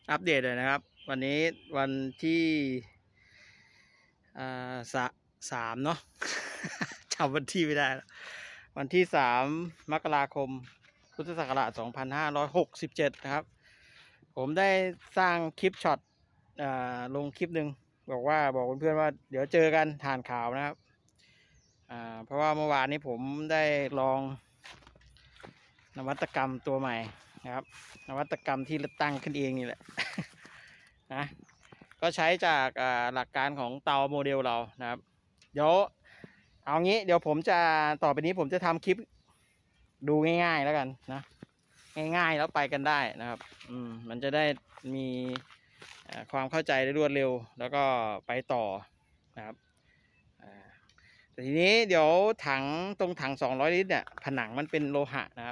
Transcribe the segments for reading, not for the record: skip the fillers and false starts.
อัปเดตเลยนะครับวันนี้วันที่สะ3เนาะ จำวันที่ไม่ได้แล้ววันที่3 มกราคมพุทธศักราช2567นะครับผมได้สร้างคลิปช็อตลงคลิปหนึ่งบอกเพื่อนๆว่าเดี๋ยวเจอกันทานข่าวนะครับเพราะว่าเมื่อวานนี้ผมได้ลองนวัตกรรมตัวใหม่นะครับนวัตกรรมที่ตั้งขึ้นเองนี่แหละ นะก็ใช้จากหลักการของเตาโมเดลเรานะครับเดี๋ยวเอางี้เดี๋ยวผมจะต่อไปนี้ผมจะทำคลิปดูง่ายๆแล้วกันนะง่ายๆแล้วไปกันได้นะครับมันจะได้มีความเข้าใจได้รวดเร็วแล้วก็ไปต่อนะครับแต่ทีนี้เดี๋ยวตรงถัง200 ลิตรเนี่ยผนังมันเป็นโลหะนะครับ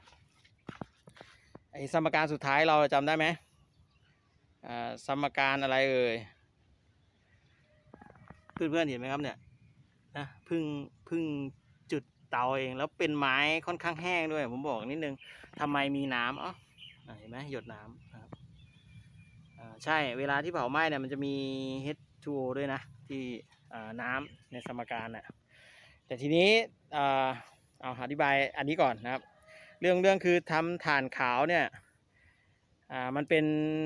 ไอ้สมการสุดท้ายเราจำได้ไหมสมการอะไรเอ่ยเพื่อนๆเห็นไหมครับเนี่ยนะเพิ่งจุดเตาเองแล้วเป็นไม้ค่อนข้างแห้งด้วยผมบอกนิดนึงทำไมมีน้ำเห็นไหมหยดน้ำนะครับใช่เวลาที่เผาไหม้เนี่ยมันจะมี H2O ด้วยนะที่น้ำในสมการน่ะแต่ทีนี้เอาอธิบายอันนี้ก่อนนะครับเรื่องคือทำถ่านขาวเนี่ยมันเป็น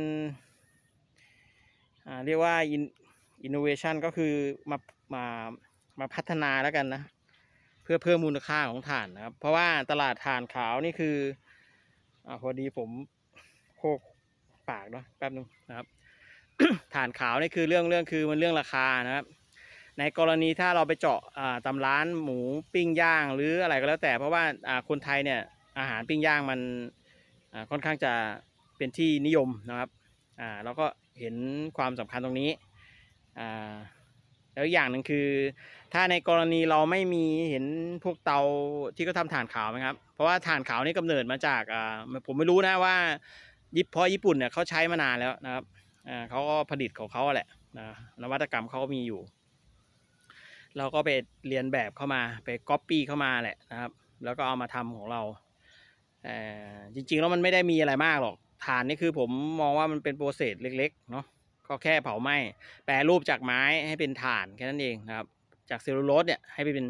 เรียกว่าinnovation ก็คือมาพัฒนาแล้วกันนะเพื่อเพิ่มมูลค่าของถ่านนะครับเพราะว่าตลาดถ่านขาวนี่คือพอดีผมโคกปากเนาะแป๊บนึงนะครับ ถ่านขาวนี่คือเรื่องคือมันเรื่องราคานะครับในกรณีถ้าเราไปเจาะตามร้านหมูปิ้งย่างหรืออะไรก็แล้วแต่เพราะว่าคนไทยเนี่ยอาหารปิ้งย่างมันค่อนข้างจะเป็นที่นิยมนะครับแล้วก็เห็นความสำคัญตรงนี้แล้วอย่างหนึ่งคือถ้าในกรณีเราไม่มีเห็นพวกเตาที่เขาทำถ่านขาวไหมครับเพราะว่าถ่านขาวนี่กำเนิดมาจากผมไม่รู้นะว่าเพราะญี่ปุ่นเนี่ยเขาใช้มานานแล้วนะครับเขาก็ผลิตของเขาแหละนวัตกรรมเขาก็มีอยู่เราก็ไปเรียนแบบเข้ามาไปก๊อปปี้เข้ามาแหละนะครับแล้วก็เอามาทำของเราจริงๆแล้วมันไม่ได้มีอะไรมากหรอกถ่านนี่คือผมมองว่ามันเป็นโปรเซสเล็กๆเนาะก็แค่เผาไหม้แปรรูปจากไม้ให้เป็นถ่านแค่นั้นเองนะครับจากเซลลูโลสเนี่ยให้ไปเป็น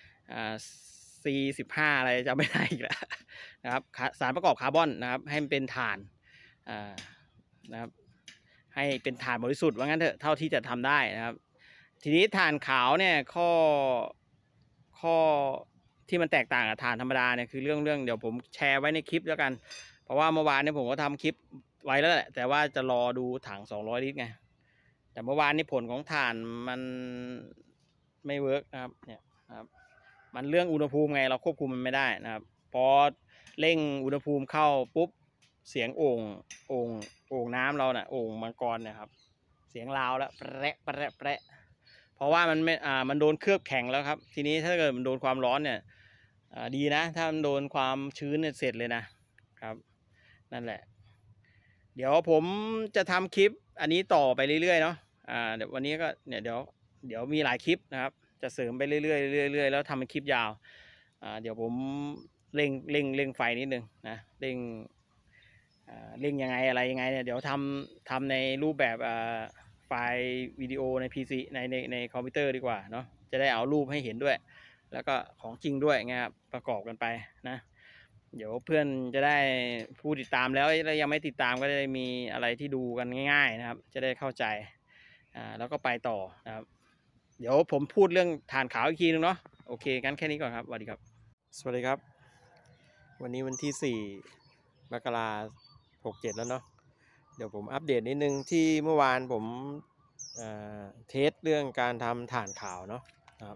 C15อะไรจำไม่ได้อีกแล้วนะครับสารประกอบคาร์บอนนะครับให้มันเป็นถ่านนะครับให้เป็นถ่านบริสุทธิ์ว่างั้นเถอะเท่าที่จะทำได้นะครับทีนี้ถ่านขาวเนี่ยข้อที่มันแตกต่างกับถ่านธรรมดาเนี่ยคือเรื่องเดี๋ยวผมแชร์ไว้ในคลิปแล้วกันเพราะว่าเมื่อวานเนี่ยผมก็ทำคลิปไว้แล้วแหละแต่ว่าจะรอดูถัง200 ลิตรไงแต่เมื่อวานนี้ผลของถ่านมันไม่เวิร์กนะครับเนี่ยครับมันเรื่องอุณหภูมิไงเราควบคุมมันไม่ได้นะครับพอเร่งอุณหภูมิเข้าปุ๊บเสียงโอ่งน้ำเราเนี่ยโอ่งมังกรเนี่ยครับเสียงราวแล้วแปะแปะแปะเพราะว่ามันไม่มันโดนเคลือบแข็งแล้วครับทีนี้ถ้าเกิดมันโดนความร้อนเนี่ยดีนะถ้ามันโดนความชื้นเนี่ยเสร็จเลยนะครับนั่นแหละเดี๋ยวผมจะทำคลิปอันนี้ต่อไปเรื่อยๆเนาะเดี๋ยววันนี้ก็เนี่ยเดี๋ยวมีหลายคลิปนะครับจะเสริมไปเรื่อยๆแล้วทำเป็นคลิปยาวเดี๋ยวผมเร่งไฟนิดนึงนะเร่งยังไงอะไรยังไงเนี่ยเดี๋ยวทำในรูปแบบไฟล์วิดีโอใน PC ในคอมพิวเตอร์ดีกว่าเนาะจะได้เอารูปให้เห็นด้วยแล้วก็ของจริงด้วยไงครับประกอบกันไปนะเดี๋ยวเพื่อนจะได้ผู้ติดตามแล้วยังไม่ติดตามก็จะได้มีอะไรที่ดูกันง่ายๆนะครับจะได้เข้าใจแล้วก็ไปต่อนะครับเดี๋ยวผมพูดเรื่องถ่านขาวอีกทีนึงเนาะโอเคกันแค่นี้ก่อนครับสวัสดีครับสวัสดีครับวันนี้วันที่4 มกราคม 67แล้วเนาะเดี๋ยวผมอัปเดตนิดนึงที่เมื่อวานผมเทสเรื่องการทำถ่านขาวเนาะนะครับ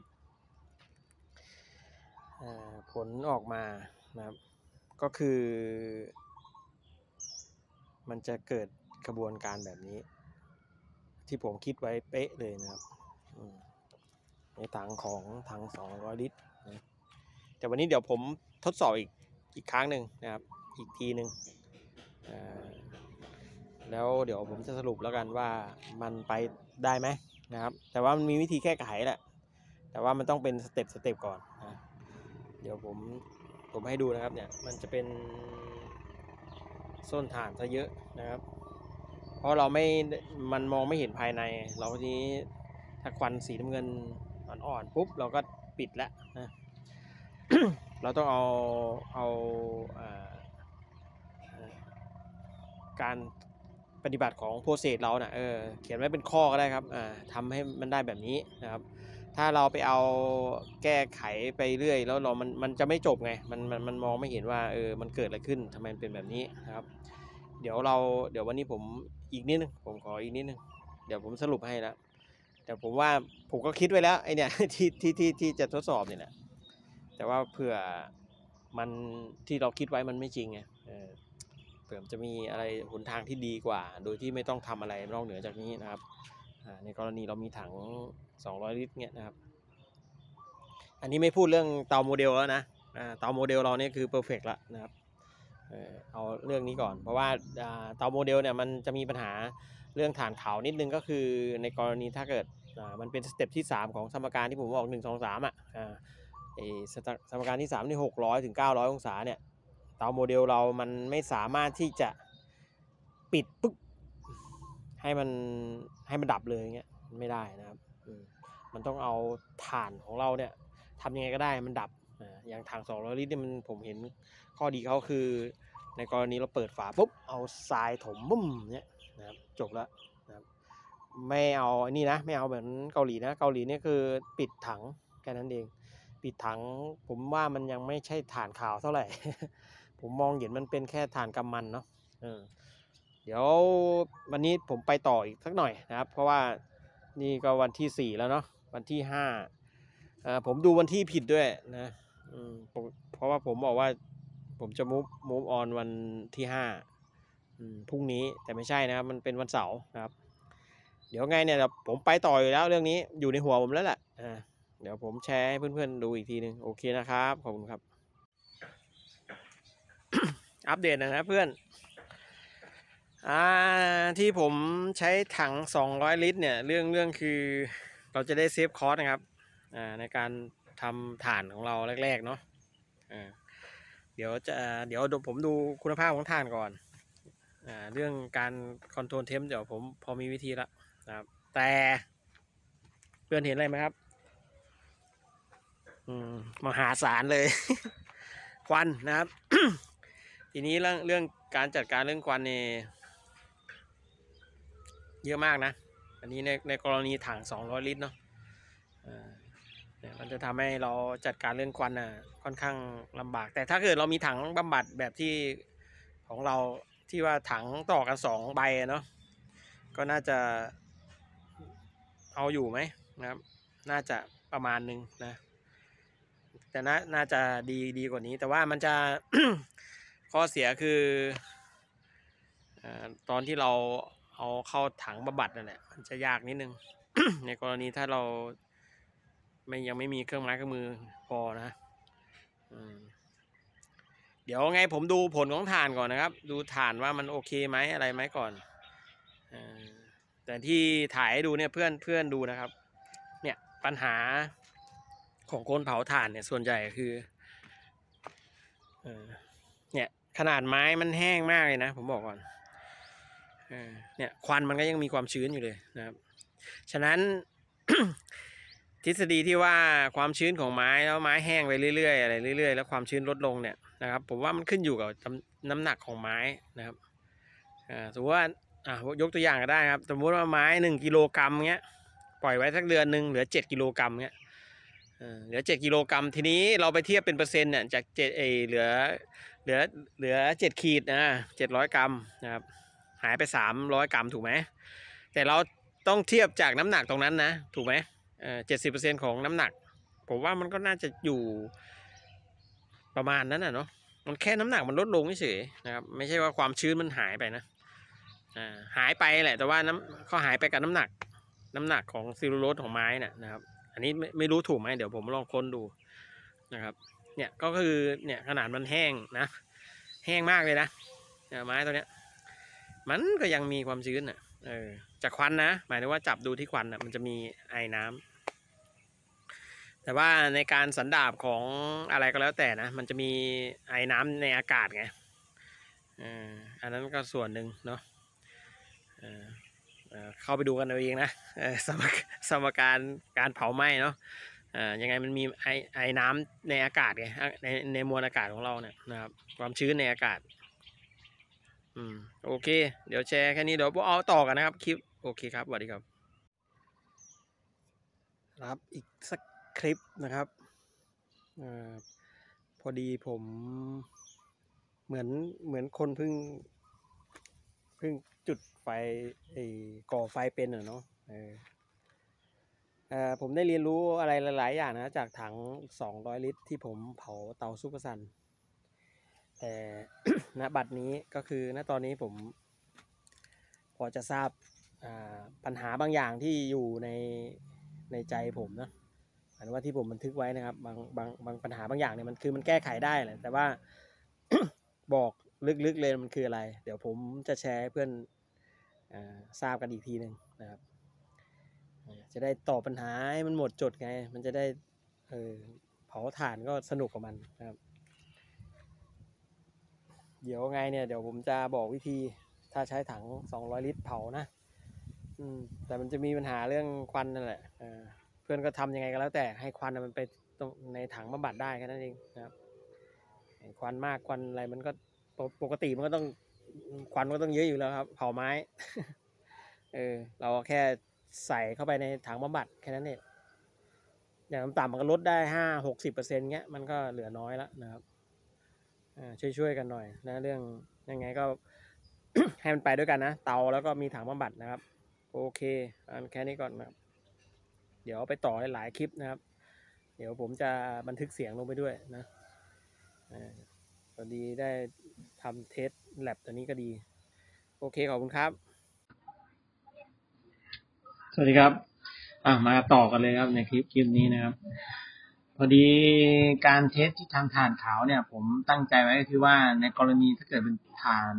ผลออกมานะครับก็คือมันจะเกิดกระบวนการแบบนี้ที่ผมคิดไว้เป๊ะเลยนะครับในถัง200 ลิตรนะแต่วันนี้เดี๋ยวผมทดสอบอีกครั้งหนึ่งนะครับอีกทีหนึ่งแล้วเดี๋ยวผมจะสรุปแล้วกันว่ามันไปได้ไหมนะครับแต่ว่ามันมีวิธีแก้ไขแหละแต่ว่ามันต้องเป็นสเต็ปก่อนนะเดี๋ยวผมให้ดูนะครับเนี่ยมันจะเป็นส้นถ่านซะเยอะนะครับพราะเราไม่มันมองไม่เห็นภายในเราทีนี้ถ้าควันสีน้ำเงินอ่อนๆปุ๊บเราก็ปิดแล้วนะ เราต้องเอาการปฏิบัติของโปรเซสเรานะเขียนไว้เป็นข้อก็ได้ครับทำให้มันได้แบบนี้นะครับถ้าเราไปเอาแก้ไขไปเรื่อยแล้วมันจะไม่จบไงมันมองไม่เห็นว่ามันเกิดอะไรขึ้นทำไมมันเป็นแบบนี้นะครับเดี๋ยววันนี้ผมอีกนิดนึงผมขออีกนิดนึงเดี๋ยวผมสรุปให้แล้วแต่ผมว่าผมก็คิดไว้แล้วไอเนี่ย ที่จะทดสอบเนี่ยแหละแต่ว่าเผื่อมันที่เราคิดไว้มันไม่จริงไงเผื่อจะมีอะไรหนทางที่ดีกว่าโดยที่ไม่ต้องทำอะไรนอกเหนือจากนี้นะครับในกรณีเรามีถัง200 ลิตรเนี่ยนะครับอันนี้ไม่พูดเรื่องเตาโมเดลแล้วนะเตาโมเดลเราเนี่ยคือเพอร์เฟกต์ละนะครับเอาเรื่องนี้ก่อนเพราะว่าเตาโมเดลเนี่ยมันจะมีปัญหาเรื่องฐานขาวนิดนึงก็คือในกรณีถ้าเกิดมันเป็นสเต็ปที่3ของสมการที่ผมบอก1 2 3สมการที่3นี่600 ถึง 900 องศาเนี่ยเตาโมเดลเรามันไม่สามารถที่จะปิดปึ๊บให้มันดับเลยเงี้ยไม่ได้นะครับมันต้องเอาถ่านของเราเนี่ยทำยังไงก็ได้มันดับอย่างถัง200 ลิตรเนี่ยผมเห็นข้อดีเขาคือในกรณีเราเปิดฝาปุ๊บเอาทรายถมบุ้มเนี่ยนะครับจบแล้วนะครับไม่เอานี่นะไม่เอาเหมือนเกาหลีนะเกาหลีเนี่ยคือปิดถังแค่นั้นเองปิดถังผมว่ามันยังไม่ใช่ถ่านขาวเท่าไหร่ ผมมองเห็นมันเป็นแค่ถ่านกำมันเนาะเดี๋ยววันนี้ผมไปต่ออีกสักหน่อยนะครับเพราะว่านี่ก็วันที่4แล้วเนาะวันที่5ผมดูวันที่ผิดด้วยนะเพราะว่าผมบอกว่าผมจะmove on วันที่5พรุ่งนี้แต่ไม่ใช่นะครับมันเป็นวันเสาร์นะครับเดี๋ยวไงเนี่ยผมไปต่ออยู่แล้วเรื่องนี้อยู่ในหัวผมแล้วแหละเดี๋ยวผมแชร์ให้เพื่อนๆดูอีกทีนึงโอเคนะครับขอบคุณครับ อัปเดตนะครับเพื่อนที่ผมใช้ถัง200 ลิตรเนี่ยเรื่องคือเราจะได้เซฟคอสนะครับในการทำถ่านของเราแรกๆเนาะเดี๋ยวผมดูคุณภาพของถ่านก่อนเรื่องการคอนโทรลเทมเดี๋ยวผมพอมีวิธีละนะครับแต่เพื่อนเห็นอะไรไหมครับมหาศาลเลย ควันนะครับ ทีนี้เรื่องการจัดการเรื่องควันเนี่ยเยอะมากนะอันนี้ในกรณีถัง200 ลิตรเนาะมันจะทำให้เราจัดการเรื่องควันค่อนข้างลำบากแต่ถ้าเกิดเรามีถังบำบัดแบบที่ของเราที่ว่าถังต่อกัน2 ใบเนาะก็น่าจะเอาอยู่ไหมนะครับน่าจะประมาณนึงนะแต่น่าจะดีกว่านี้แต่ว่ามันจะ ข้อเสียคือตอนที่เราเอาเข้าถังบำบัดนั่นแหละมันจะยากนิดนึง ในกรณีถ้าเรายังไม่มีเครื่องไม้เครื่องมือพอนะเดี๋ยวไงผมดูผลของถ่านก่อนนะครับดูถ่านว่ามันโอเคไหมอะไรไหมก่อนแต่ที่ถ่ายให้ดูเนี่ยเพื่อนดูนะครับเนี่ยปัญหาของคนเผาถ่านเนี่ยส่วนใหญ่คือเนี่ยขนาดไม้มันแห้งมากเลยนะผมบอกก่อนเนี่ยควันมันก็ยังมีความชื้นอยู่เลยนะครับฉะนั้น ทฤษฎีที่ว่าความชื้นของไม้แล้วไม้แห้งไปเรื่อยๆอะไรเรื่อยๆแล้วความชื้นลดลงเนี่ยนะครับผมว่ามันขึ้นอยู่กับน้ำหนักของไม้นะครับสมมติว่ายกตัวอย่างก็ได้ครับสมมติว่าไม้1 กิโลกรัมเงี้ยปล่อยไว้สักเดือนหนึ่งเหลือ7 กิโลกรัมเงี้ยเหลือ7 กิโลกรัมทีนี้เราไปเทียบเป็นเปอร์เซ็นต์เนี่ยจาก7เหลือ7 ขีด700 กรัมนะครับหายไป300 กรัมถูกไหมแต่เราต้องเทียบจากน้ำหนักตรงนั้นนะถูกไหม70% ของน้ำหนักผมว่ามันก็น่าจะอยู่ประมาณนั้นเนาะมันแค่น้ำหนักมันลดลงเฉยๆนะครับไม่ใช่ว่าความชื้นมันหายไปนะหายไปแหละแต่ว่าเขาหายไปกับน้ำหนักของซิลลูโลสของไม้นะครับอันนี้ไม่รู้ถูกไหมเดี๋ยวผมลองค้นดูนะครับเนี่ยก็คือเนี่ยขนาดมันแห้งนะแห้งมากเลยนะไม้ตัวเนี้ยมันก็ยังมีความชื้นจากควันนะหมายถึงว่าจับดูที่ควันมันจะมีไอน้ำแต่ว่าในการสันดาบของอะไรก็แล้วแต่นะมันจะมีไอน้ำในอากาศไงอันนั้นก็ส่วนหนึ่งเนาะเข้าไปดูกันเอาเองนะสมการการเผาไหม้เนาะยังไงมันมีไอน้ำในอากาศไงในมวลอากาศของเราเนี่ยนะครับความชื้นในอากาศโอเคเดี๋ยวแชร์แค่นี้เดี๋ยวพวกเอาต่อกันนะครับคลิปโอเคครับสวัสดีครับครับอีกสักคลิปนะครับพอดีผมเหมือนคนเพิ่งจุดไฟก่อไฟเป็นเนาะผมได้เรียนรู้อะไรหลายๆอย่างนะจากถัง200 ลิตรที่ผมเผาเตาซุปเปอร์ซันแต่ ณ บัดนี้ก็คือณตอนนี้ผมพอจะทราบปัญหาบางอย่างที่อยู่ในใจผมนะหมายว่าที่ผมบันทึกไว้นะครับบางปัญหาบางอย่างเนี่ยมันแก้ไขได้แหละแต่ว่า บอกลึกๆเลยมันคืออะไรเดี๋ยวผมจะแชร์ให้เพื่อนทราบกันอีกทีหนึ่งนะครับจะได้ตอบปัญหาให้มันหมดจดไงมันจะได้เผาถ่านก็สนุกกับมันนะครับเดี๋ยวไงเนี่ยเดี๋ยวผมจะบอกวิธีถ้าใช้ถัง200 ลิตรเผานะแต่มันจะมีปัญหาเรื่องควันนั่นแหละเพื่อนก็ทำยังไงก็แล้วแต่ให้ควันมันไปตรงในถังบำบัดได้แค่นั้นเองนะครับควันมากควันอะไรมันก็ปกติมันก็ต้องควันก็ต้องเยอะอยู่แล้วครับเผาไม้ เราแค่ใส่เข้าไปในถังบำบัดแค่นั้นเองอย่างต่ำมันก็ลดได้50-60%เงี้ยมันก็เหลือน้อยแล้วนะครับช่วยกันหน่อยนะเรื่องยังไงก็ ให้มันไปด้วยกันนะเตาแล้วก็มีถังบำบัดนะครับโอเคแค่นี้ก่อนนะครับเดี๋ยวไปต่อหลายคลิปนะครับเดี๋ยวผมจะบันทึกเสียงลงไปด้วยนะพอดีได้ทำเทสแลบตัวนี้ก็ดีโอเคขอบคุณครับสวัสดีครับมาต่อกันเลยครับในคลิปนี้นะครับพอดีการเทสที่ทางถ่านขาวเนี่ยผมตั้งใจไว้ก็คือว่าในกรณีถ้าเกิดเป็นถ่าน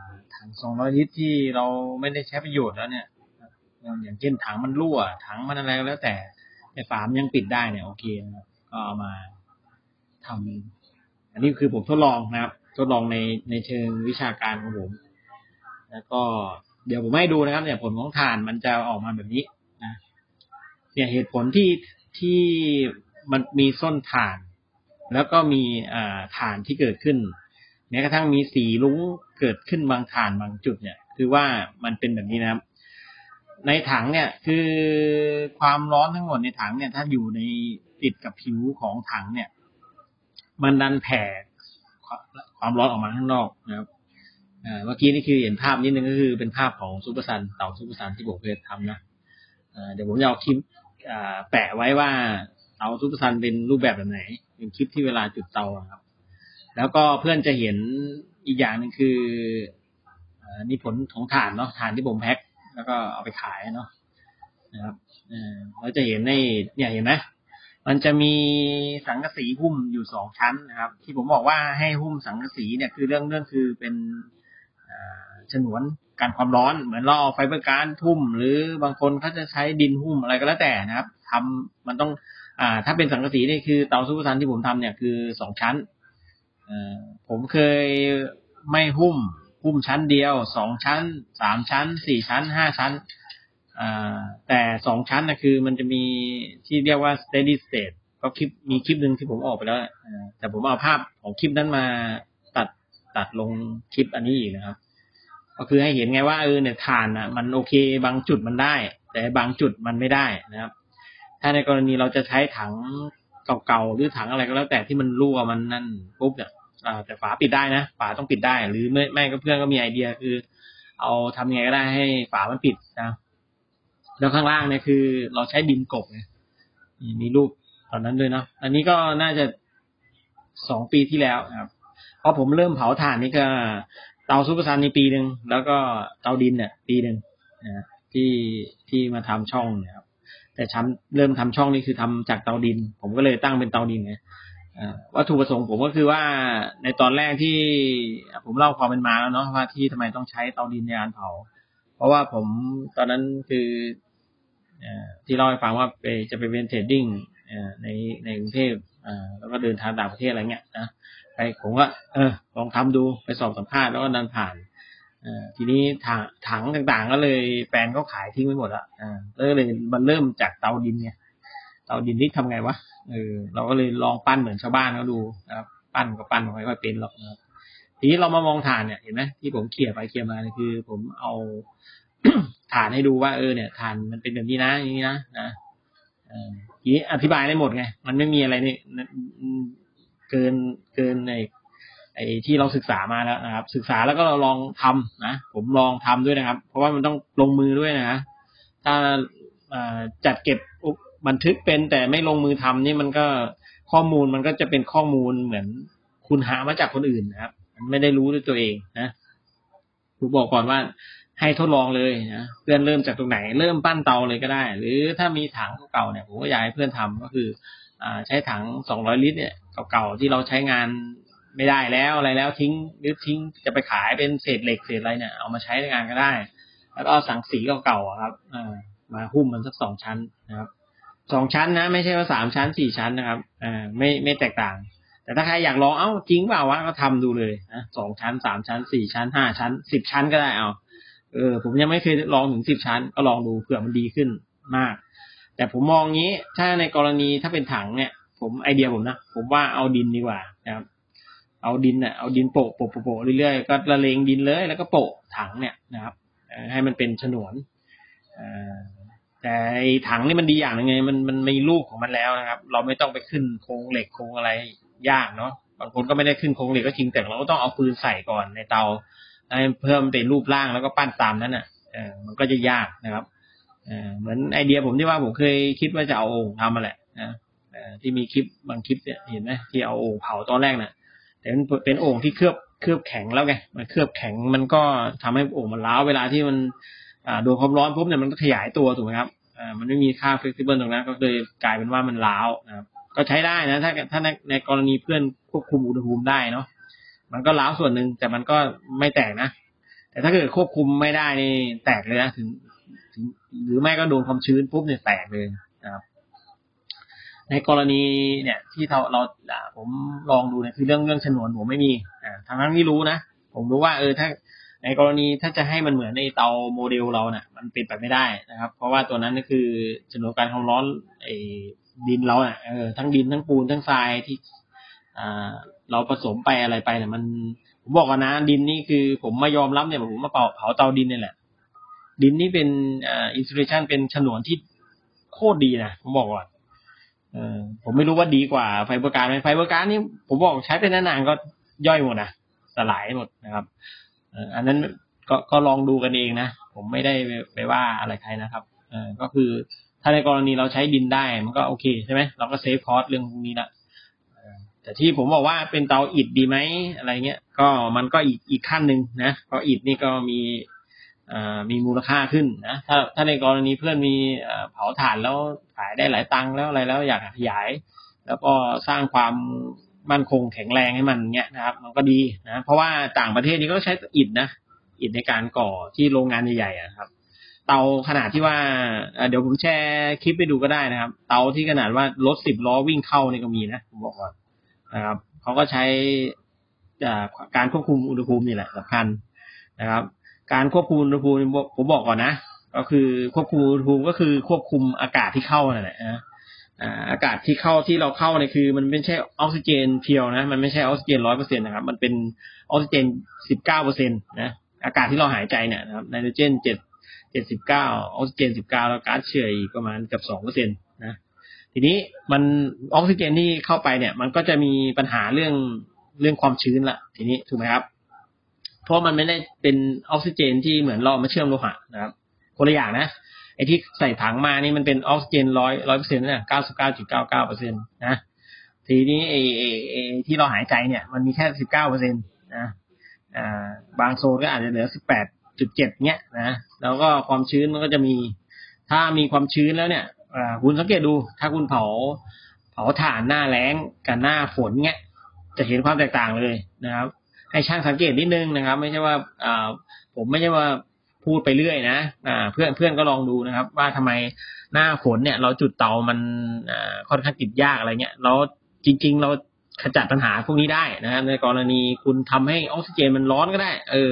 200 ลิตรที่เราไม่ได้ใช้ประโยชน์แล้วเนี่ยอย่างเช่นถังมันรั่วถังมันอะไรแล้วแต่ฝามันยังปิดได้เนี่ยโอเคนะครับก็เอามาทำอันนี้คือผมทดลองนะครับทดลองในเชิงวิชาการของผมแล้วก็เดี๋ยวผมให้ดูนะครับเนี่ยผลของถ่านมันจะออกมาแบบนี้นะเนี่ยเหตุผลที่มันมีส้นถ่านแล้วก็มีถ่านที่เกิดขึ้นแม้กระทั่งมีสีรุ้งเกิดขึ้นบางถ่านบางจุดเนี่ยคือว่ามันเป็นแบบนี้นะครับในถังเนี่ยคือความร้อนทั้งหมดในถังเนี่ยถ้าอยู่ในติดกับผิวของถังเนี่ยมันดันแผ่ความร้อนออกมาข้างนอกนะครับเมื่อกี้นี่คือเห็นภาพนิดนึงก็คือเป็นภาพของซุปเปอร์ซันเตาซุปเปอร์ซันที่ผมเคยทำนะเดี๋ยวผมจะเอาคลิปแปะไว้ว่าเตาซุปเปอร์ซันเป็นรูปแบบไหนเป็นคลิปที่เวลาจุดเตาครับแล้วก็เพื่อนจะเห็นอีกอย่างนึงคือนี่ผลของถ่านเนาะถ่านที่ผมแพ็คแล้วก็เอาไปขายเนาะนะครับเราจะเห็นเนี่ยเห็นไหมมันจะมีสังกะสีหุ้มอยู่2 ชั้นนะครับที่ผมบอกว่าให้หุ้มสังกะสีเนี่ยคือเรื่องคือเป็นฉนวนกันความร้อนเหมือนเราเอาไฟเบอร์การ์ดหุ้มหรือบางคนเขาจะใช้ดินหุ้มอะไรก็แล้วแต่นะครับมันต้องถ้าเป็นสังกะสีนี่คือเตาซุปเปอร์ซันที่ผมทำเนี่ยคือ2 ชั้นผมเคยไม่หุ้มชั้นเดียว2 ชั้น3 ชั้น4 ชั้น5 ชั้นแต่2 ชั้นนะคือมันจะมีที่เรียกว่า steady state ก็มีคลิปนึงที่ผมออกไปแล้วแต่ผมเอาภาพของคลิปนั้นมาตัดลงคลิปอันนี้อีกนะครับก็คือให้เห็นไงว่าเนี่ยถ่านมันโอเคบางจุดมันได้แต่บางจุดมันไม่ได้นะครับถ้าในกรณีเราจะใช้ถังเก่าๆหรือถังอะไรก็แล้วแต่ที่มันรั่วมันนั่นปุ๊บเนี่ยแต่ฝาปิดได้นะฝาต้องปิดได้หรือไม่ก็เพื่อนก็มีไอเดียคือเอาทำยังไงก็ได้ให้ฝามันปิดนะแล้วข้างล่างเนี่ยคือเราใช้ดินกบเนี่ยมีรูปตอนนั้นด้วยเนาะอันนี้ก็น่าจะ2 ปีที่แล้วครับเพราะผมเริ่มเผาถ่านนี่ก็เตาซุปเปอร์ซันในปีนึงแล้วก็เตาดินเนี่ยปีนึงนะที่มาทำช่องเนี่ยครับแต่เริ่มทำช่องนี่คือทำจากเตาดินผมก็เลยตั้งเป็นเตาดินไงวัตถุประสงค์ผมก็คือว่าในตอนแรกที่ผมเล่าความเป็นมาแล้วเนาะว่าที่ทำไมต้องใช้เตาดินในการเผาเพราะว่าผมตอนนั้นคือที่เล่าให้ฟังว่าจะไปเป็นเทรดดิ้งในกรุงเทพแล้วก็เดินทางต่างประเทศอะไรเงี้ยนะผมก็ลองทำดูไปสอบสัมภาษณ์แล้วก็ดันผ่านทีนี้ถังต่างๆก็เลยแฟนเขาขายทิ้งไปหมดละเลยมันเริ่มจากเตาดินเนี่ยเตาดินนี่ทำไงวะเราก็เลยลองปั้นเหมือนชาวบ้านเขาดูนะครับปั้นก็ปั้นไม่ค่อยเป็นหรอกนะครับทีนี้เรามามองถ่านเนี่ยเห็นไหมที่ผมเขี่ยไปเขี่ยมาเนี่ยคือผมเอา ถ่านให้ดูว่าเนี่ยถ่านมันเป็นแบบนี้นะอย่างนี้นะทีนี้อธิบายได้หมดไงมันไม่มีอะไรนี่เกินไอ้ที่เราศึกษามาแล้วนะครับศึกษาแล้วก็เราลองทำนะผมลองทำด้วยนะครับเพราะว่ามันต้องลงมือด้วยนะถ้าจัดเก็บบันทึกเป็นแต่ไม่ลงมือทำนี่มันก็ข้อมูลมันก็จะเป็นข้อมูลเหมือนคุณหามาจากคนอื่นนะครับไม่ได้รู้ด้วยตัวเองนะผมบอกก่อนว่าให้ทดลองเลยนะเพื่อนเริ่มจากตรงไหนเริ่มปั้นเตาเลยก็ได้หรือถ้ามีถังเก่าเนี่ยผมก็อยากให้เพื่อนทำก็คือใช้ถัง200 ลิตรเนี่ยเก่าๆที่เราใช้งานไม่ได้แล้วอะไรแล้วทิ้งจะไปขายเป็นเศษเหล็กเศษอะไรเนี่ยเอามาใช้ในงานก็ได้แล้วก็เอาสังสีเก่าๆครับมาหุ้มมันสัก2 ชั้นนะครับ2 ชั้นนะไม่ใช่ว่า3 ชั้น4 ชั้นนะครับไม่แตกต่างแต่ถ้าใครอยากลองจริงเปล่าวะก็ทำดูเลยนะ2 ชั้น3 ชั้น4 ชั้น5 ชั้น10 ชั้นก็ได้ผมยังไม่เคยลองถึง10 ชั้นก็ลองดูเผื่อมันดีขึ้นมากแต่ผมมองงี้ถ้าในกรณีถ้าเป็นถังเนี่ยไอเดียผมนะผมว่าเอาดินดีกว่านะครับเอาดินโปะเรื่อยๆก็ละเลงดินเลยแล้วก็โปะถังเนี่ยนะครับให้มันเป็นฉนวนแต่ไอถังนี่มันดีอย่างนึงไงมันมีรูปของมันแล้วนะครับเราไม่ต้องไปขึ้นโครงเหล็กโครงอะไรยากเนาะบางคนก็ไม่ได้ขึ้นโครงเหล็กก็จริงแต่เราก็ต้องเอาปืนใส่ก่อนในเตาให้เพิ่มเป็นรูปร่างแล้วก็ปั้นตามนั้นมันก็จะยากนะครับเหมือนไอเดียผมที่ว่าผมเคยคิดว่าจะเอาโอ่งทำมาแหละนะที่มีคลิปบางคลิปเนี่ยเห็นไหมที่เอาโอ่งเผาตอนแรกน่ะแต่มันเป็นโอ่งที่เคลือบแข็งแล้วไงมันเคลือบแข็งมันก็ทำให้โอ่งมันร้าวเวลาที่มันโดนความร้อนปุ๊บเนี่ยมันก็ขยายตัวถูกไหมครับมันไม่มีค่า flexible ตรงนั้นก็เลยกลายเป็นว่ามันร้าวนะครับก็ใช้ได้นะถ้าในกรณีเพื่อนควบคุมอุณหภูมิได้เนาะมันก็ร้าวส่วนหนึ่งแต่มันก็ไม่แตกนะแต่ถ้าเกิดควบคุมไม่ได้นี่แตกเลยนะถึงหรือไม่ก็โดนความชื้นปุ๊บเนี่ยแตกเลยนะครับในกรณีเนี่ยที่เราผมลองดูเนี่ยคือเรื่องฉนวนผมไม่มีทั้งที่รู้นะผมรู้ว่าถ้าในกรณีถ้าจะให้มันเหมือนในเตาโมเดลเราเนี่ยมันเป็นไปไม่ได้นะครับเพราะว่าตัวนั้นก็คือฉนวนการความร้อนดินเราทั้งดินทั้งปูนทั้งทรายที่เราผสมไปอะไรไปเนี่ยมันผมบอกก่อนนะดินนี่คือผมมายอมรับเนี่ยผมมาเผาเตาดินนี่แหละดินนี่เป็นอินซูเลชันเป็นฉนวนที่โคตรดีนะผมบอกก่อนผมไม่รู้ว่าดีกว่าไฟเบอร์การ์ดไหมไฟเบอร์การ์ดนี่ผมบอกใช้ไปนานๆก็ย่อยหมดนะสลายหมดนะครับอันนั้นก็ลองดูกันเองนะผมไม่ได้ไปว่าอะไรใครนะครับก็คือถ้าในกรณีเราใช้ดินได้มันก็โอเคใช่ไหมเราก็เซฟคอสเรื่องพวกนี้ละแต่ที่ผมบอกว่าเป็นเตาอิฐดีไหมอะไรเงี้ยก็มันก็อีกขั้นหนึ่งนะเพราะอิฐนี่ก็มีมูลค่าขึ้นนะถ้าในกรณีเพื่อนมีเผาถ่านแล้วขายได้หลายตังค์แล้วอะไรแล้วอยากขยายแล้วก็สร้างความมั่นคงแข็งแรงให้มันเงี้ยนะครับมันก็ดีนะเพราะว่าต่างประเทศนี้ก็ใช้อิฐนะอิฐในการก่อที่โรงงานใหญ่ๆครับเตาขนาดที่ว่าเดี๋ยวผมแชร์คลิปไปดูก็ได้นะครับเตาที่ขนาดว่ารถ10 ล้อวิ่งเข้านี่ก็มีนะผมบอกก่อนนะครับเขาก็ใช้การควบคุมอุณหภูมินี่แหละสำคัญนะครับการควบคุมอุณหภูมิผมบอกก่อนนะก็คือควบคุมอุณหภูมิก็คือควบคุมอากาศที่เข้านั่นแหละอากาศที่เราเข้าเนี่ยคือมันไม่ใช่ออกซิเจนเพียวนะมันไม่ใช่ออกซิเจน 100% นะครับมันเป็นออกซิเจน 19% นะอากาศที่เราหายใจเนี่ยนะครับไนโตรเจน79ออกซิเจน19แล้วก๊าซเชื้ออีกประมาณเกือบ 2% นะทีนี้มันออกซิเจนที่เข้าไปเนี่ยมันก็จะมีปัญหาเรื่องความชื้นละทีนี้ถูกไหมครับเพราะมันไม่ได้เป็นออกซิเจนที่เหมือนเรามาเชื่อมโลหะนะครับคนละอย่างนะไอ้ที่ใส่ถังมานี่มันเป็นออกซิเจน100%นะ99.99% นะทีนี้ไอ้ที่เราหายใจเนี่ยมันมีแค่ 19% นะบางโซนก็อาจจะเหลือ 18.7 เงี้ยนะแล้วก็ความชื้นมันก็จะมีถ้ามีความชื้นแล้วเนี่ยคุณสังเกตดูถ้าคุณเผาถ่านหน้าแล้งกับหน้าฝนเงี้ยจะเห็นความแตกต่างเลยนะครับให้ช่างสังเกตนิดนึงนะครับไม่ใช่ว่าผมไม่ใช่ว่าพูดไปเรื่อยนะเพื่อนก็ลองดูนะครับว่าทำไมหน้าฝนเนี่ยเราจุดเตามันค่อนข้างติดยากอะไรเงี้ยแล้วจริงๆเราขจัดปัญหาพวกนี้ได้นะครับในกรณีคุณทำให้ออกซิเจนมันร้อนก็ได้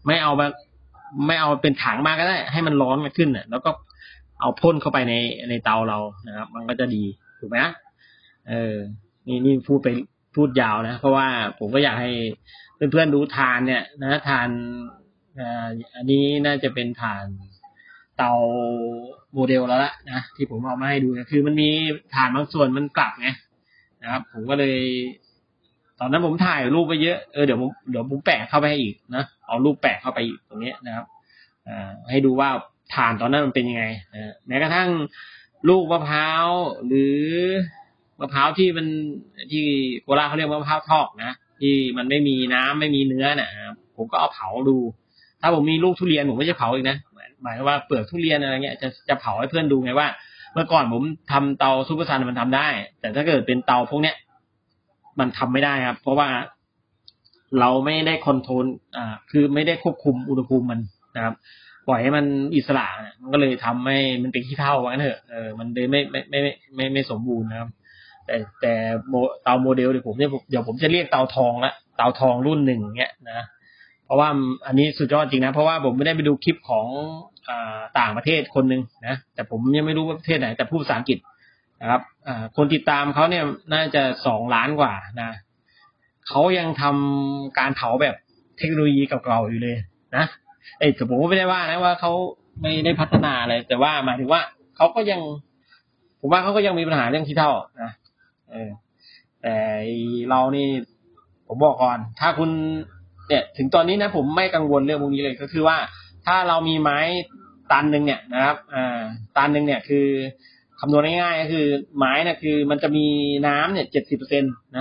ไม่เอาเป็นถังมาก็ได้ให้มันร้อนขึ้นน่ะแล้วก็เอาพ่นเข้าไปในเตาเรานะครับมันก็จะดีถูกไหมนี่พูดยาวนะเพราะว่าผมก็อยากให้เพื่อนๆดูถ่านเนี่ยนะถ่านอันนี้น่าจะเป็นถ่านเตาโมเดลแล้วละนะที่ผมเอามาให้ดูนะคือมันมีถ่านบางส่วนมันกลับไงนะครับผมก็เลยตอนนั้นผมถ่ายรูปไปเยอะเดี๋ยวผมแปะเข้าไปให้อีกนะเอารูปแปะเข้าไปอีกตรงนี้นะครับให้ดูว่าถ่านตอนนั้นมันเป็นยังไงแม้กระทั่งลูกมะพร้าวหรือมะพร้าวที่โคราชเขาเรียกมะพร้าวทอกนะที่มันไม่มีน้ำไม่มีเนื้อน่ะผมก็เอาเผาดูถ้าผมมีลูกทุเรียนผมก็จะเผาอีกนะหมายว่าเปลือกทุเรียนอะไรเงี้ยจะเผาให้เพื่อนดูไงว่าเมื่อก่อนผมทำเตาซุปเปอร์ซันมันทำได้แต่ถ้าเกิดเป็นเตาพวกเนี้ยมันทำไม่ได้ครับเพราะว่าเราไม่ได้คอนโทรลคือไม่ได้ควบคุมอุณหภูมิมันนะครับปล่อยให้มันอิสระมันก็เลยทำให้มันเป็นขี้เถ้าว่างั้นเถอะมันเลยไม่สมบูรณ์นะครับแต่เตาโมเดลเดี๋ยวผมจะเรียกเตาทองละเตาทองรุ่นหนึ่งเงี้ยนะเพราะว่าอันนี้สุดยอดจริงนะเพราะว่าผมไม่ได้ไปดูคลิปของต่างประเทศคนหนึ่งนะแต่ผมยังไม่รู้ว่าประเทศไหนแต่พูดภาษาอังกฤษนะครับคนติดตามเขาเนี่ยน่าจะ2 ล้านกว่านะเขายังทำการเผาแบบเทคโนโลยีเก่าๆอยู่เลยนะแต่ผมก็ไม่ได้ว่านะว่าเขาไม่ได้พัฒนาอะไรแต่ว่าหมายถึงว่าเขาก็ยังผมว่าเขาก็ยังมีปัญหาเรื่องขี้เถ้านะแต่เรานี่ผมบอกก่อนถ้าคุณเนี่ยถึงตอนนี้นะผมไม่กังวลเรื่องพวกนี้เลยก็คือว่าถ้าเรามีไม้ตันนึงเนี่ยนะครับตันนึงเนี่ยคือคำนวณง่ายๆก็คือไม้เนี่ยคือมันจะมีน้ำเนี่ย 70% นะ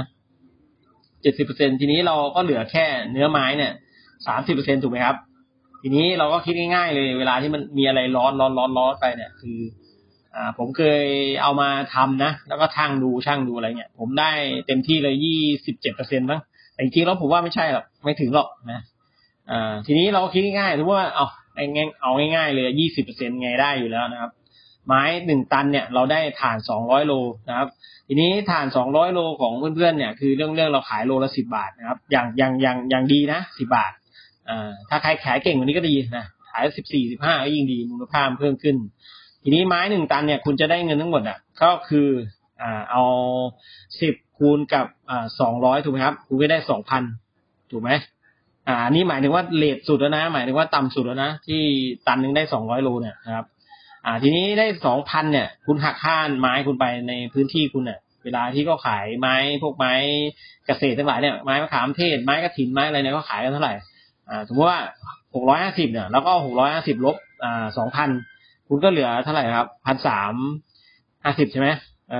70% ทีนี้เราก็เหลือแค่เนื้อไม้เนี่ย 30% ถูกไหมครับทีนี้เราก็คิดง่ายๆเลยเวลาที่มันมีอะไรร้อนไปเนี่ยคือผมเคยเอามาทำนะแล้วก็ช่างดูอะไรเงี้ยผมได้เต็มที่เลย 27% มั้งแต่จริงๆแล้วผมว่าไม่ใช่หรอกไม่ถึงหรอกนะทีนี้เราก็คิดง่ายๆถือว่าเอาง่ายๆเลย 20% ไงได้อยู่แล้วนะครับไม้1 ตันเนี่ยเราได้ถ่าน200 โลนะครับทีนี้ถ่าน200 โลของเพื่อนๆเนี่ยคือเรื่องเราขายโลละ10 บาทนะครับอย่างดีนะ10 บาทถ้าใครขายเก่งกว่านี้ก็ดีนะขาย14-15ก็ยิ่งดีมูลค่าเพิ่มขึ้นทีนี้ไม้1 ตันเนี่ยคุณจะได้เงินทั้งหมดก็คือเอา10คูณกับ200ถูกไหมครับคุณก็ได้ 2,000 ถูกไหมอันนี้หมายถึงว่าเรทสุดแล้วนะหมายถึงว่าต่ำสุดแล้วนะที่ตันนึงได้200 โลเนี่ยนะครับทีนี้ได้ 2,000 เนี่ยคุณหักค่าไม้คุณไปในพื้นที่คุณเนี่ยเวลาที่เขาขายไม้พวกไม้เกษตรทั้งหลายเนี่ยไม้มะขามเทศไม้กระถินไม้อะไรเนี่ยเขาขายกันเท่าไหร่สมมติว่า650เนี่ยแล้วก็650ลบ2,000คุณก็เหลือเท่าไหร่ครับ 1,350 ใช่ไหม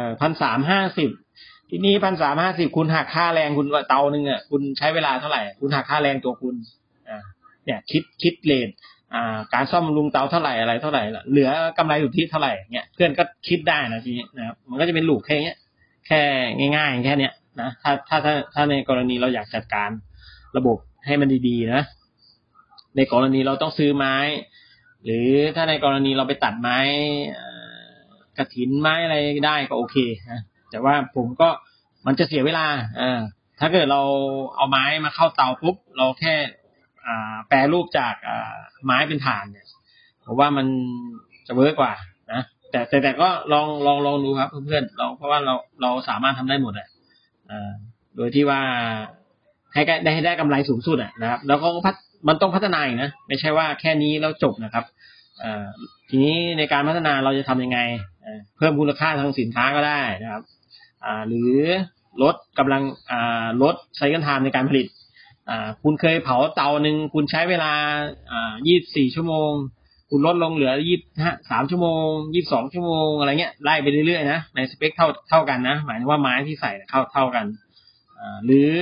1,350 ทีนี้ 1,350 คุณหักค่าแรงคุณเตานึงคุณใช้เวลาเท่าไหร่คุณหักค่าแรงตัวคุณเนี่ยคิดเรทการซ่อมบำรุงเตาเท่าไหร่อะไรเท่าไหร่เหลือกำไรอยู่ที่เท่าไหร่เนี่ยเพื่อนก็คิดได้นะทีนี้นะครับมันก็จะเป็นลูกแค่นี้แค่ง่ายๆแค่เนี้ยนะถ้าในกรณีเราอยากจัดการระบบให้มันดีๆนะในกรณีเราต้องซื้อไม้หรือถ้าในกรณีเราไปตัดไม้กระถินไม้อะไรได้ก็โอเคนะแต่ว่าผมก็มันจะเสียเวลาถ้าเกิดเราเอาไม้มาเข้าเตาปุ๊บเราแค่แปรรูปจากไม้เป็นถ่านเนี่ยผมว่ามันจะเวิร์กกว่านะแต่ก็ลองดูครับเพื่อนๆเพราะว่าเราสามารถทำได้หมดโดยที่ว่าให้ได้กำไรสูงสุดนะครับแล้วก็มันต้องพัฒนาอีกนะไม่ใช่ว่าแค่นี้แล้วจบนะครับทีนี้ในการพัฒนาเราจะทำยังไงเพิ่มมูลค่าทางสินค้าก็ได้นะครับหรือลดกำลังลดไซเคิลไทม์ในการผลิตคุณเคยเผาเตานึงคุณใช้เวลา24 ชั่วโมงคุณลดลงเหลือ23 ชั่วโมง22 ชั่วโมงอะไรเงี้ยไล่ไปเรื่อยๆนะในสเปคเท่ากันนะหมายถึงว่าไม้ที่ใส่เท่ากันหรือ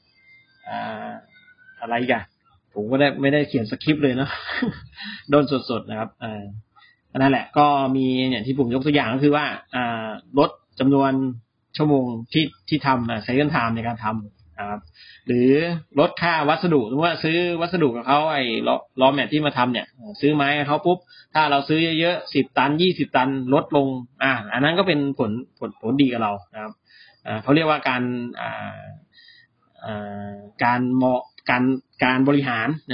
อะไรกันผมก็ไม่ได้เขียนสคริปต์เลยเนาะ โดนสดๆนะครับนั่นแหละก็มีเนี่ยที่ผมยกตัวอย่างก็คือว่าลดจำนวนชั่วโมงที่ทำไซเคิลไทม์ในการทำนะครับหรือลดค่าวัสดุสมมติว่าซื้อวัสดุกับเขาไอ้ล้อแม็กที่มาทำเนี่ยซื้อไม้กับเขาปุ๊บถ้าเราซื้อเยอะๆ10 ตัน20 ตันลดลงอันนั้นก็เป็นผลดีกับเรานะครับเขาเรียกว่าการบริหารนะครับ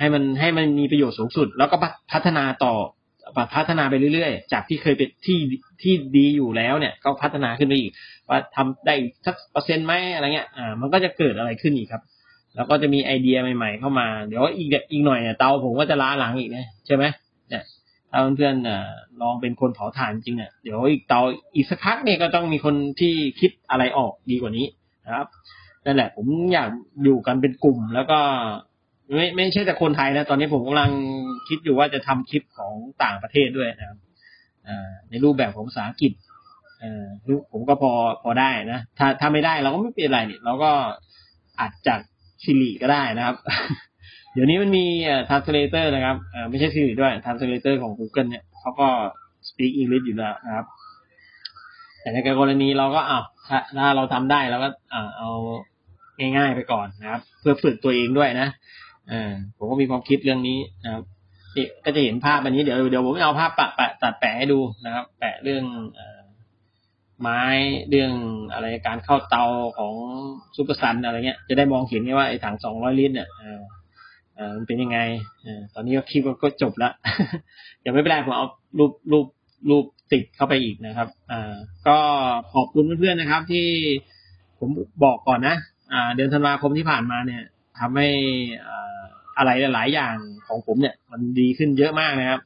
ให้มันมีประโยชน์สูงสุดแล้วก็พัฒนาไปเรื่อยๆจากที่เคยเป็นที่ดีอยู่แล้วเนี่ยก็พัฒนาขึ้นไปอีกว่าทำได้สัก%ไหมอะไรเงี้ยมันก็จะเกิดอะไรขึ้นอีกครับแล้วก็จะมีไอเดียใหม่ๆเข้ามาเดี๋ยวอีกหน่อยเนี่ยเตาผมก็จะล้าหลังอีกนะใช่ไหมเนี่ยถ้าเพื่อนๆลองเป็นคนเผาถ่านจริงเนี่ยเดี๋ยวอีกสักพักเนี่ยก็ต้องมีคนที่คิดอะไรออกดีกว่านี้นะครับนั่นแหละผมอยากอยู่กันเป็นกลุ่มแล้วก็ไม่ใช่แต่คนไทยนะตอนนี้ผมกำลังคิดอยู่ว่าจะทำคลิปของต่างประเทศด้วยนะครับในรูปแบบของภาษาอังกฤษผมก็พอได้นะถ้าไม่ได้เราก็ไม่เป็นไรเนี่ยเราก็อัดจากซิริก็ได้นะครับ เดี๋ยวนี้มันมีtranslator นะครับไม่ใช่ซิริด้วย translator ของ Google เนี่ยเขาก็ speak English อยู่แล้วนะครับแต่ในกรณีเราก็ถ้าเราทำได้เราก็เอาง่ายๆไปก่อนนะครับเพื่อฝึกตัวเองด้วยนะผมก็มีความคิดเรื่องนี้นะครับก็จะเห็นภาพอันนี้เดี๋ยวผมเอาภาพตัดแปะให้ดูนะครับแปะเรื่องไม้เรื่องอะไรการเข้าเตาของซุปเปอร์ซันอะไรเงี้ยจะได้มองเห็นว่าไอ้ถัง200 ลิตรเนี่ยมันเป็นยังไงตอนนี้ก็คลิปก็จบแล้ว เดี๋ยวไม่เป็นไรผมเอารูปติดเข้าไปอีกนะครับก็ขอบคุณเพื่อนๆนะครับที่ผมบอกก่อนนะเดือนธันวาคมที่ผ่านมาเนี่ยทำให้อะไรหลายๆอย่างของผมเนี่ยมันดีขึ้นเยอะมากนะครับ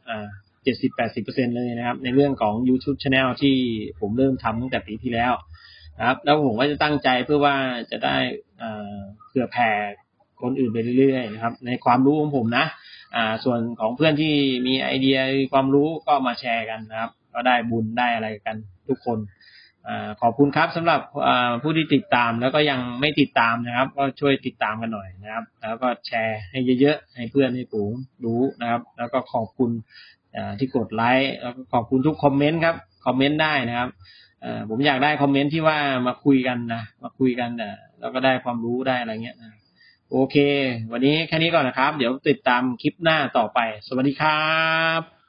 70-80% เลยนะครับในเรื่องของ YouTube Channel ที่ผมเริ่มทำตั้งแต่ปีที่แล้วนะครับแล้วผมก็จะตั้งใจเพื่อว่าจะได้เผื่อแผ่คนอื่นไปเรื่อยๆนะครับในความรู้ของผมนะส่วนของเพื่อนที่มีไอเดียความรู้ก็มาแชร์กันนะครับก็ได้บุญได้อะไรกันทุกคนขอบคุณครับสำหรับผู้ที่ติดตามแล้วก็ยังไม่ติดตามนะครับก็ช่วยติดตามกันหน่อยนะครับแล้วก็แชร์ให้เยอะๆให้เพื่อนให้ฝูงรู้นะครับแล้วก็ขอบคุณที่กดไลค์แล้วก็ขอบคุณทุกคอมเมนต์ครับคอมเมนต์ได้นะครับผมอยากได้คอมเมนต์ที่ว่ามาคุยกันแล้วก็ได้ความรู้ได้อะไรเงี้ยนะโอเควันนี้แค่นี้ก่อนนะครับเดี๋ยวติดตามคลิปหน้าต่อไปสวัสดีครับ